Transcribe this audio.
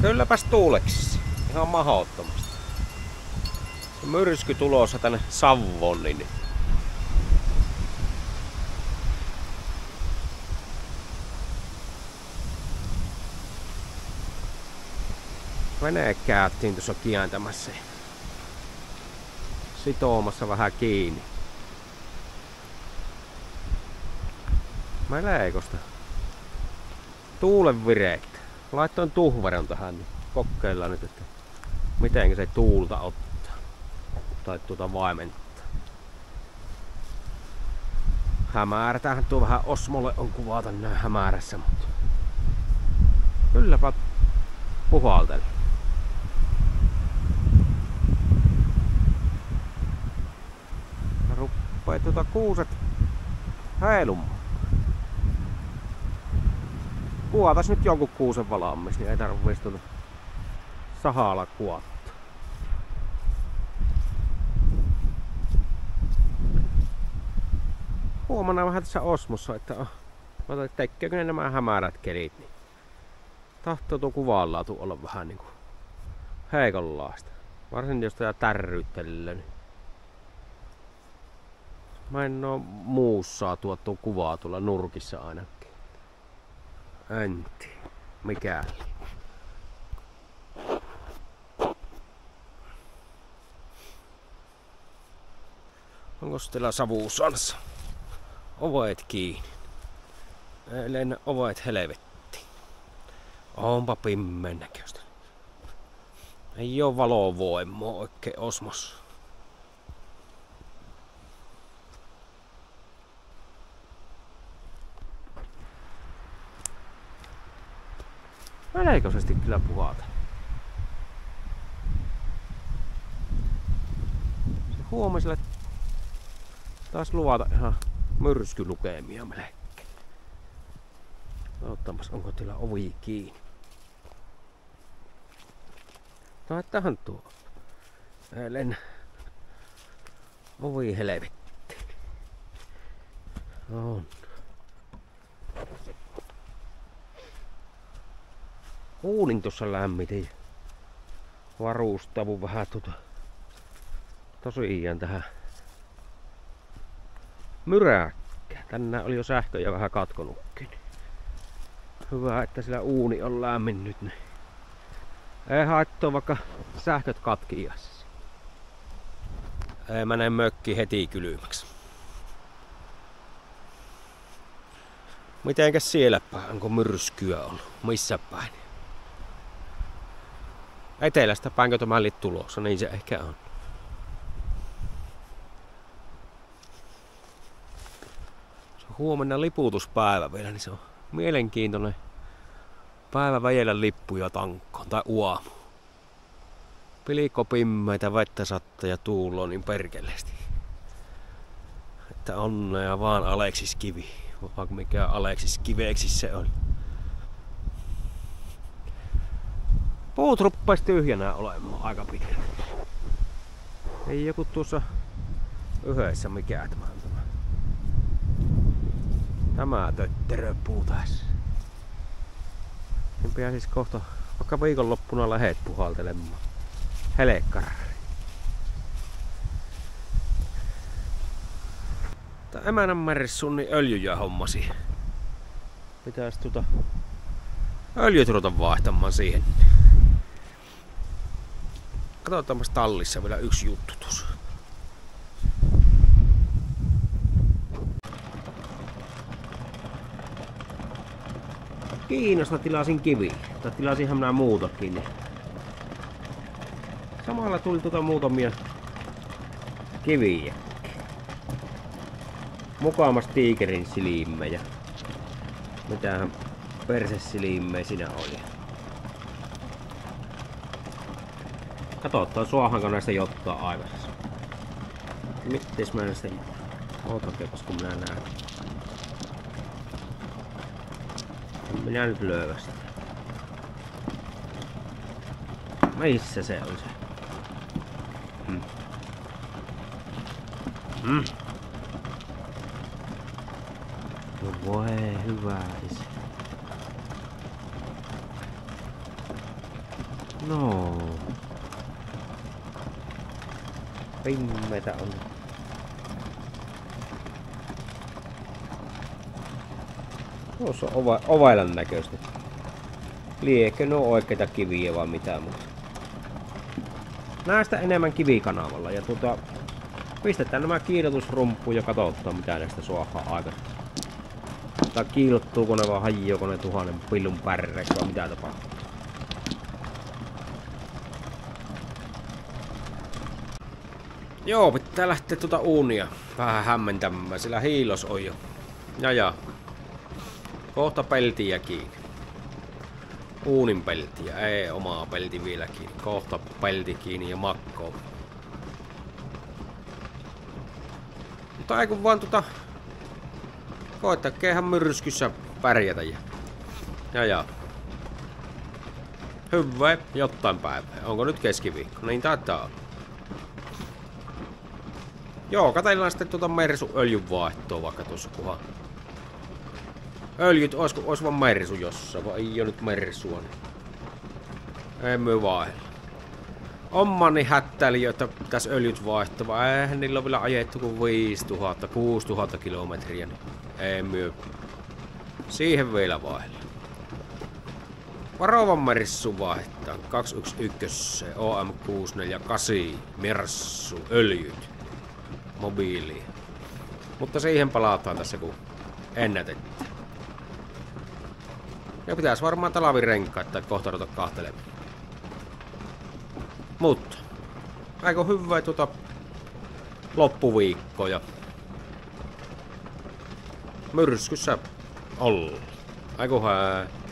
Kylläpäs tuuleksissa. Ihan mahdottomasti. Myrsky tulossa tänne Savoniin. Vene käytiin tuossa kiäntämässä. Sitoomassa vähän kiinni. Meleikosta. Tuulen vireitä. Laittoin tuhveron tähän, niin kokeillaan nyt, että miten se tuulta ottaa. Tai tuota vaimentaa. Hämäärätähän tuo vähän Osmolle on kuvata näin hämärässä, mutta kylläpä puhalteli. Ruppee tuota kuuset heilumaan. Kuvatas nyt jonkun kuusen valaamis, niin ei tarvitse tuota sahalla kuvattaa. Huomenna vähän tässä Osmossa, että tekeekö ne nämä hämärät kelit, niin tahtoo tuo kuvanlaatu olla vähän niinku heikonlaista. Varsinkin jos tätä tärryyttelee, niin mä en oo muussa tuo kuvaa tuolla nurkissa ainakin. En tiedä, mikäli. Onko teillä savuusansa? Ovet kiinni. Lennä ovet helvetti. Onpa pimmeen näköistä. Ei oo valovoimaa oikein Osmossa. Väleikoisesti kyllä puhata. Se huomiselle taas luvata ihan myrskylukemia melkein. Ottamas, onko teillä ovi kiinni? No tähän tuo. Eilen ovi helvetti. On. Uunin tuossa lämmitin. Varustavun vähän tosiaan tähän myräkkään. Tänään oli jo sähkö ja vähän katkonutkin. Hyvä, että sillä uuni on lämmin nyt. Niin ei haittaa vaikka sähköt katkias. Ei mene mökki heti kylmäksi. Mitenkäs siellä päin? Onko myrskyä ollut? Missä päin? Etelästä päinkö tämä oli tulossa? Niin se ehkä on. Se on huomenna liputuspäivä vielä, niin se on mielenkiintoinen päivä väjellä lippuja tankkoon tai aamu. Pilikko pimmeitä, vettä sattaa ja tuuloa niin perkeleesti. Että onnea vaan Aleksis Kivi. Vaikka mikä Aleksis Kiveksi se on. Puut ruppaisi tyhjänä olemaan aika pitkään. Ei joku tuossa yhdessä mikään tämä tötteröpuu tässä. Niin pääsis kohta vaikka viikonloppuna lähet puhaltelemaan helekkarari. Tää emänän merissuun niin öljyjä hommasi. Pitäis öljyt ruveta vaihtamaan siihen. Katsotaanpas tallissa vielä yksi juttu tuossa. Kiinasta tilasin kiviä. Tai tilasinhan minä muutakin. Niin. Samalla tuli muutamia kiviä. Mukamas tiikerin silimmejä. Mitähän persesilimmejä siinä oli. Katsotaan suohanko näistä jottaa aikansa. Mitteis mä näistä otakepas kun minä näen. Minä nyt löydä sitä. Missä se on se? No voi hyvä isä. No. Pimmeitä on. Tuossa on ovailan näköistä. Liekö nuo oikeita kiviä vai mitä muuta? Näistä enemmän kivikanavalla ja pistetään nämä kiilotusrumppuun ja katsotaan mitä näistä saadaan aikaisemmin. Tai kiilottuuko ne vai hajoako ne 1000 pillun pärreiksi vai mitä tapahtuu. Joo, pitää lähteä uunia vähän hämmentämään, sillä hiilos on jo. Ja. Kohta peltiä kiinni. Uunin peltiä, ei omaa pelti vielä kiinni. Kohta pelti kiinni ja makko. Mutta ei kun vaan koettakeehan myrskyssä pärjätä ja. Hyvä, jotain päivää. Onko nyt keskiviikko? Niin taitaa olla. Joo, katsellaan sitten Mersun öljynvaihtoa vaikka tuossa kuhan. Öljyt, ois vaan Mersu jossain, vai ei oo nyt Mersua, niin ei myy vaihella. Ommani hättäili, että pitäis öljyt vaihtaa, eihän niillä on vielä ajettu kuin 5000, 6000 kilometriä, niin ei myy. Siihen vielä vaihella. Varovan Mersu vaihtaa, 211, OM648, Mersu, öljyt, mobiili. Mutta siihen palataan tässä kun ennätetään. Ja pitäis varmaan talavirenkaat tai kohta ruveta kahtelemaan. Mutta aika hyvää loppuviikkoja. Myrskyssä ollaan. Aika